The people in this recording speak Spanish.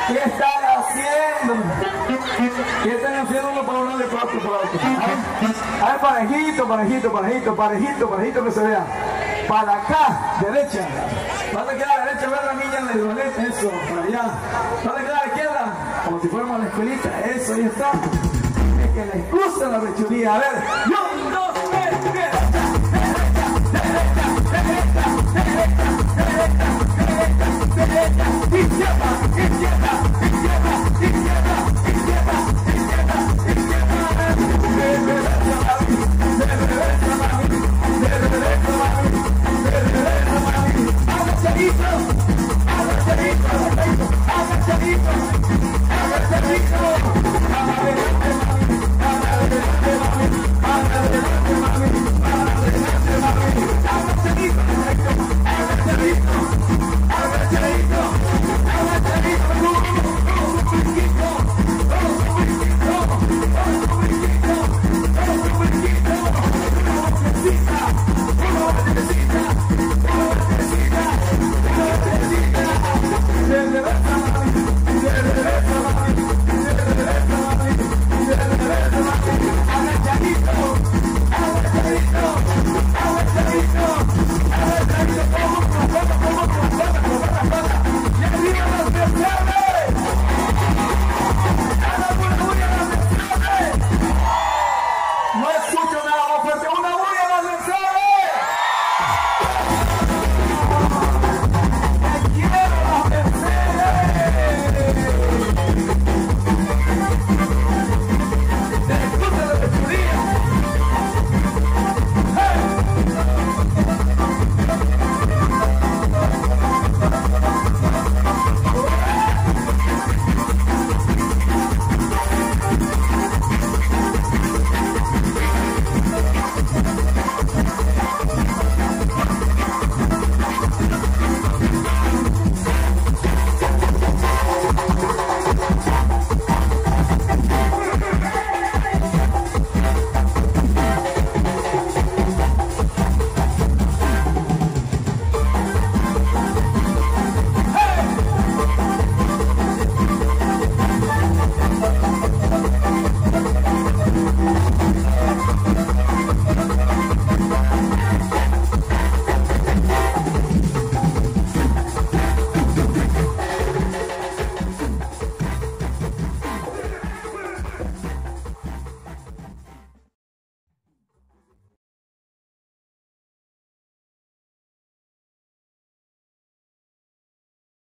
¿Qué están haciendo? ¿Qué están haciendo uno para uno de cuatro por otro? A ver, parejito, parejito, parejito, parejito, parejito que se vea. Para acá, derecha. Para que a la derecha, ver la niña en el ballet, eso, para allá. Para que a la izquierda, como si fuéramos a la escuelita, eso, ahí está. Es que les gusta la lechuría. A ver, 1, 2, 3, derecha, derecha, derecha, derecha, derecha, derecha, derecha, izquierda,